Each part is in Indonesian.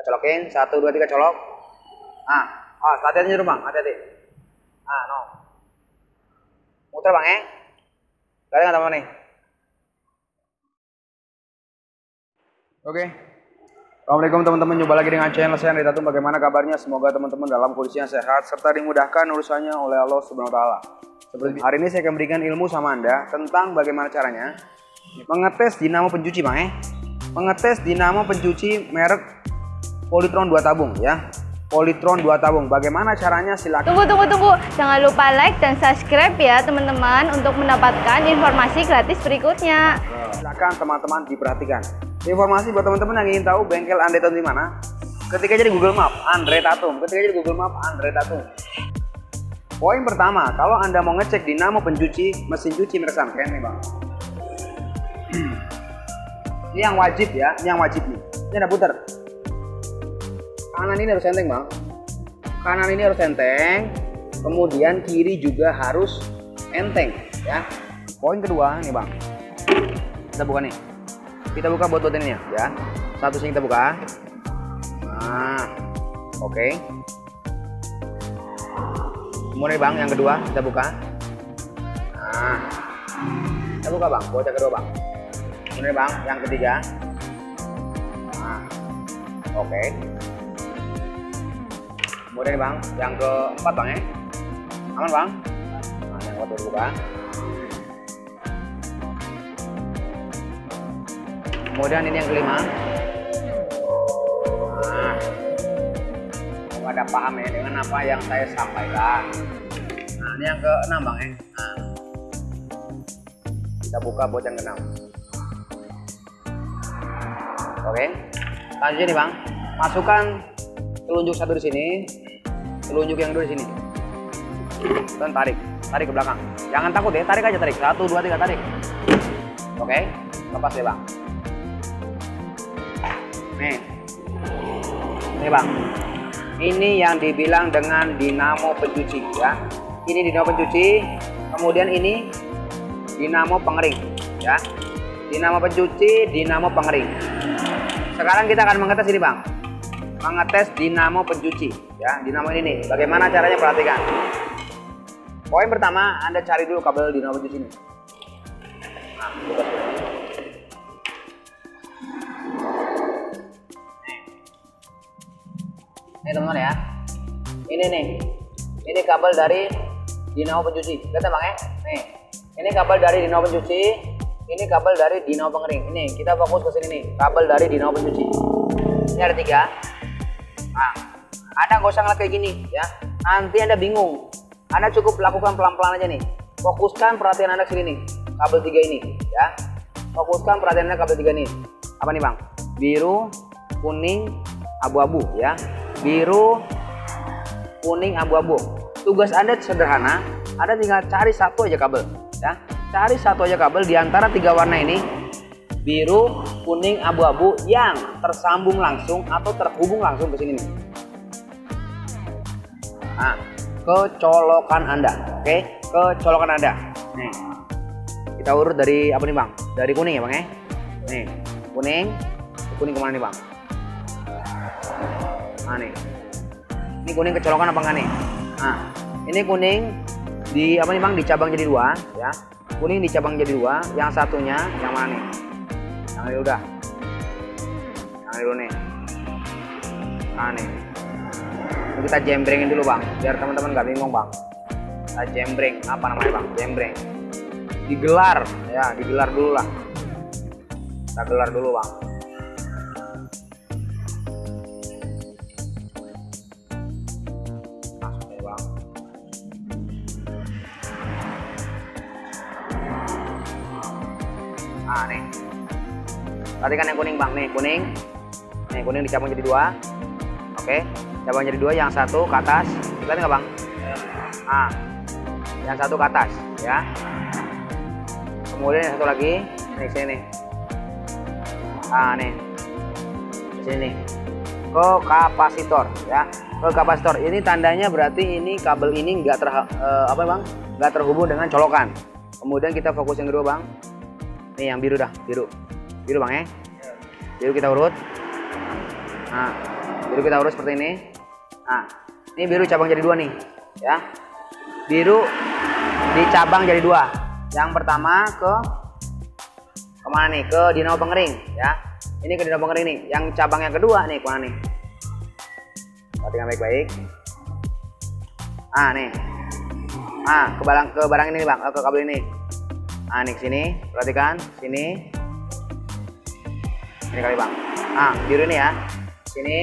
Kita colokin, 1, 2, 3 colok. Nah, hati-hati dulu bang, hati-hati. Nah, no. Muter bang ya. Kalian nggak teman nih. Oke. Assalamualaikum teman-teman, jumpa lagi dengan channel saya Andri Tatum. Bagaimana kabarnya? Semoga teman-teman dalam kondisi yang sehat serta dimudahkan urusannya oleh Allah Subhanahu wa taala. Seperti hari ini saya akan berikan ilmu sama Anda tentang bagaimana caranya mengetes dinamo pencuci, Bang ya. Mengetes dinamo pencuci merek Polytron 2 tabung ya. Polytron 2 tabung. Bagaimana caranya? Silakan. Tunggu. Jangan lupa like dan subscribe ya teman-teman untuk mendapatkan informasi gratis berikutnya. Silakan teman-teman diperhatikan. Informasi buat teman-teman yang ingin tahu bengkel Andri Tatum di mana? Ketik aja di Google Map Andri Tatum. Ketik aja di Google Map Andri Tatum. Poin pertama, kalau Anda mau ngecek dinamo pencuci mesin cuci merek Sanken nih, Bang. Ini yang wajib ya, ini yang wajib nih. Ini ada putar. Kanan ini harus enteng, Bang. Kanan ini harus enteng. Kemudian kiri juga harus enteng ya. Poin kedua nih, Bang. Kita buka nih. Kita buka buat ini ya. Satu sini kita buka. Nah, oke. Kemudian Bang, yang kedua kita buka. Nah, kita buka Bang, buat yang kedua Bang. Kemudian Bang, yang ketiga. Nah, oke. Kemudian Bang, yang keempat Bang ya. Aman Bang? Nah, yang keempat buka. Kemudian ini yang kelima. Nah, ada paham ya dengan apa yang saya sampaikan. Nah, ini yang keenam Bang ya. Nah, kita buka buat yang keenam. Oke, lanjut nih Bang. Masukkan telunjuk satu di sini, telunjuk yang dua di sini. Dan tarik ke belakang. Jangan takut ya, tarik aja, tarik. 1, 2, 3 tarik. Oke, lepas deh Bang. Nih Bang. Ini yang dibilang dengan dinamo pencuci ya. Ini dinamo pencuci, kemudian ini dinamo pengering ya. Dinamo pencuci, dinamo pengering. Sekarang kita akan mengetes ini Bang. Mengetes dinamo pencuci ya. Dinamo ini nih. Bagaimana caranya? Perhatikan. Poin pertama, Anda cari dulu kabel dinamo pencuci ini. Nah, ini teman-teman ya, ini kabel dari dinamo pencuci, lihat Bang ya. Nih, ini kabel dari dinamo pencuci, ini kabel dari dinamo pengering. Ini kita fokus ke sini nih, kabel dari dinamo pencuci. Ini ada 3. Nah, Anda nggak usah ngeliat kayak gini ya, nanti Anda bingung. Anda cukup lakukan pelan-pelan aja nih. Fokuskan perhatian Anda ke sini nih, kabel 3 ini ya. Fokuskan perhatian Anda kabel 3 nih. Apa nih Bang? Biru, kuning, abu-abu ya. Biru, kuning, abu-abu. Tugas Anda sederhana, Anda tinggal cari satu aja kabel ya. Cari satu aja kabel di antara 3 warna ini, biru, kuning, abu-abu, yang tersambung langsung atau terhubung langsung ke sini nih. Nah, kecolokan Anda, oke? Kecolokan Anda. Nih. Kita urut dari apa nih Bang? Dari kuning ya Bang ya. Nih, kuning. Kuning kemana nih Bang? Nah nih, ini kuning kecolokan apa enggak nih? Nah, ini kuning di apa nih Bang? Dicabang jadi 2 ya. Kuning dicabang jadi 2. Yang satunya yang mana nih? Yang ini udah. Yang ini dulu nih. Nah nih, ini kita jembrengin dulu Bang, biar teman-teman nggak bingung Bang. Kita jembreng, apa namanya Bang? Jembreng. Digelar ya, digelar dulu lah. Kita gelar dulu Bang. Nah nih, perhatikan yang kuning Bang, nih kuning. Nih kuning dicabang jadi 2. Oke, cabang jadi 2, yang satu ke atas. Lihat nggak Bang? Nah, yang satu ke atas ya. Kemudian yang satu lagi nih sini nih. Ah nih, di sini nih. Ke kapasitor ya. Ke kapasitor. Ini tandanya berarti ini kabel ini nggak apa Bang? Nggak terhubung dengan colokan. Kemudian kita fokus yang kedua Bang. Nih yang biru dah, biru Bang ya. Biru kita urut. Nah, biru kita urus seperti ini. Nah, ini biru cabang jadi 2 nih, ya. Biru dicabang jadi 2. Yang pertama kemana nih? Ke dinamo pengering, ya. Ini ke dinamo pengering nih. Yang cabang yang kedua nih kemana nih? Perhatikan baik-baik. Nih. Ke barang ini bang, ke kabel ini. Nih ke sini, perhatikan, sini. Ini kali bang. Biru ini ya. Sini,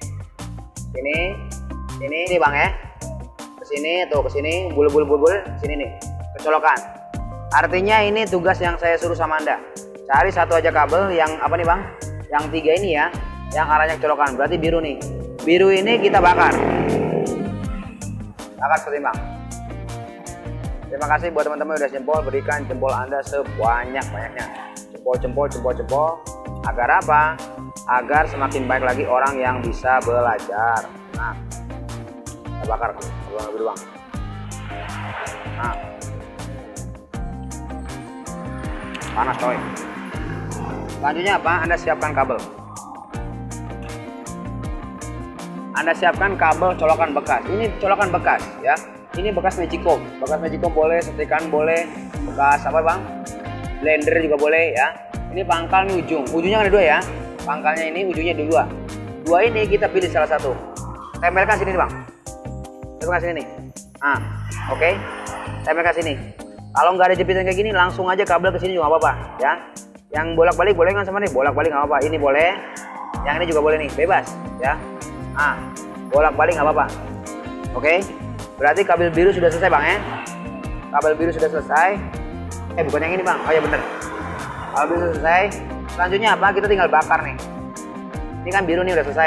ini bang ya. Ke sini, tuh ke sini, bul, sini nih, kecolokan. Artinya ini tugas yang saya suruh sama Anda. Cari satu aja kabel yang apa nih bang? Yang 3 ini ya, yang arahnya kecolokan. Berarti biru nih. Biru ini kita bakar. Bakar seperti ini bang. Terima kasih buat teman-teman udah jempol. Berikan jempol Anda sebanyak-banyaknya. Jempol. Agar apa? Agar semakin baik lagi orang yang bisa belajar. Nah, kita bakar dulu bang. Nah, panas coy. Selanjutnya apa? Anda siapkan kabel. Anda siapkan kabel colokan bekas. Ini colokan bekas ya. Ini bekas magicom. Bekas magicom boleh, setikan boleh, bekas apa bang? Blender juga boleh ya. Ini pangkal nih ujungnya ada 2 ya. Pangkalnya ini ujungnya ada 2. 2 ini kita pilih salah satu. Tempelkan sini nih bang. Tempelkan sini nih. Oke. Tempelkan sini. Kalau nggak ada jepitan kayak gini, langsung aja kabel ke sini juga nggak apa-apa ya. Yang bolak-balik boleh nggak sama nih? Bolak-balik nggak apa-apa. Ini boleh. Yang ini juga boleh nih, bebas ya. Bolak-balik nggak apa-apa. Oke. Berarti kabel biru sudah selesai bang ya. Kabel biru sudah selesai. Bukan yang ini bang. Oh ya bener. Kabel biru selesai. Selanjutnya apa? Kita tinggal bakar nih. Ini kan biru nih udah selesai.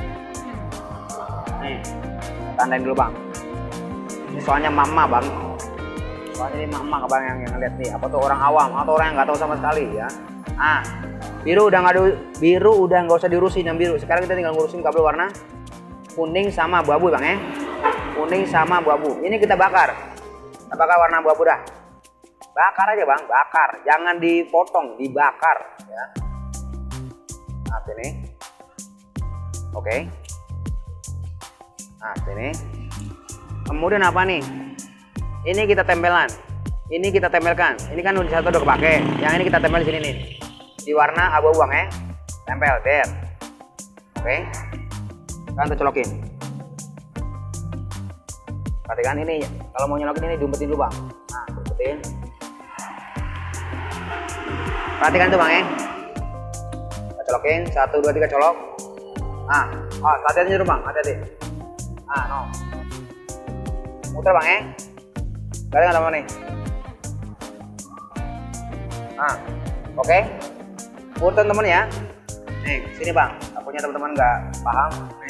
Nih, tandain dulu bang. Ini soalnya mama bang. Soalnya ini mama bang yang ngeliat nih. Apa tuh orang awam atau orang yang nggak tahu sama sekali ya. Biru udah nggak usah diurusin yang biru. Sekarang kita tinggal ngurusin kabel warna kuning sama abu-abu bang ya. Kuning sama abu-abu. Ini kita bakar. Kita bakar warna abu-abu dah. Bakar aja bang, bakar. Jangan dipotong, dibakar ya. Nah sini. Oke. Nah sini. Kemudian apa nih? Ini kita tempelan. Ini kita tempelkan. Ini kan udah satu udah kepake. Yang ini kita tempel di sini nih. Di warna abu-abu bang ya. Tempel, der. Oke. Sekarang kita colokin. Perhatikan ini. Kalau mau nyolokin ini diumpetin dulu bang. Nah, umpetin. Perhatikan tuh bang ya. Kita colokin. 1, 2, 3 colok. Hati-hati dulu bang. Hati-hati. No. Muter bang ya. Kalian nggak tahu nih. Oke. Muter teman ya. Nih, sini bang. Takutnya teman-teman nggak paham. Nih.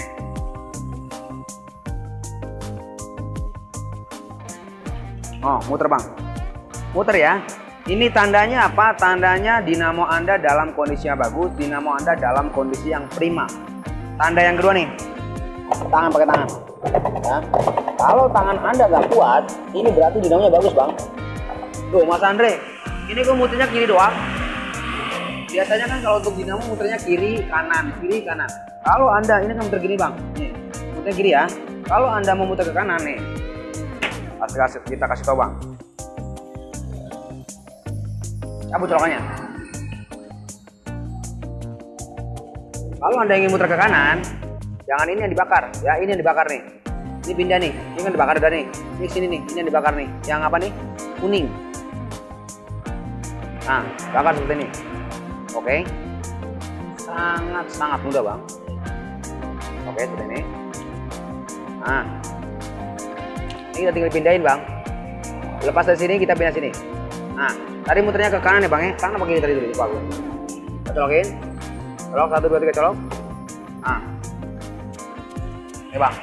Muter bang. Muter ya. Ini tandanya apa? Tandanya dinamo Anda dalam kondisi yang bagus. Dinamo Anda dalam kondisi yang prima. Tanda yang kedua nih. Tangan pakai tangan. Ya. Kalau tangan Anda nggak kuat, ini berarti dinamonya bagus bang. Tuh Mas Andre, ini gue muternya kiri doang. Biasanya kan kalau untuk dinamo muternya kiri kanan. Kalau Anda ini kan muter gini bang. Nih, muter kiri ya. Kalau Anda mau muter ke kanan nih, kita kasih tau bang. Cabut colokannya. Kalau Anda ingin muter ke kanan, jangan ini yang dibakar ya. Ini yang dibakar nih. Ini pindah nih. Ini kan dibakar udah nih. Ini sini nih. Ini yang dibakar nih. Yang apa nih? Kuning. Nah, bakar seperti ini. Oke. Sangat mudah bang. Oke, seperti ini. Nah, ini kita tinggal pindahin bang. Lepas dari sini kita pindah sini. Nah, tadi muternya ke kanan ya bang ya. Kanan apa kiri tadi dulu? Lupa gue. Kita colokin. Colok 1, 2, 3 colok. Nah, ini bang.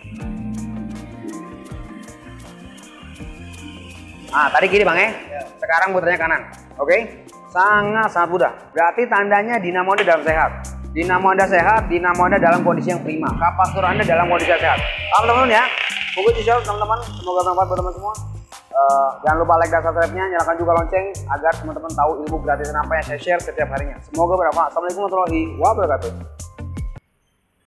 Tadi kiri bang ya. Sekarang muternya kanan. Oke. Sangat mudah. Berarti tandanya dinamo Anda dalam sehat. Dinamo Anda sehat, dinamo Anda dalam kondisi yang prima. Kapacitor Anda dalam kondisi yang sehat. Teman-teman ya. Pokoknya share teman-teman. Semoga bermanfaat buat teman semua. Jangan lupa like dan subscribe-nya, nyalakan juga lonceng agar teman-teman tahu ilmu gratisan apa yang saya share setiap harinya. Semoga bermanfaat. Assalamualaikum warahmatullahi wabarakatuh.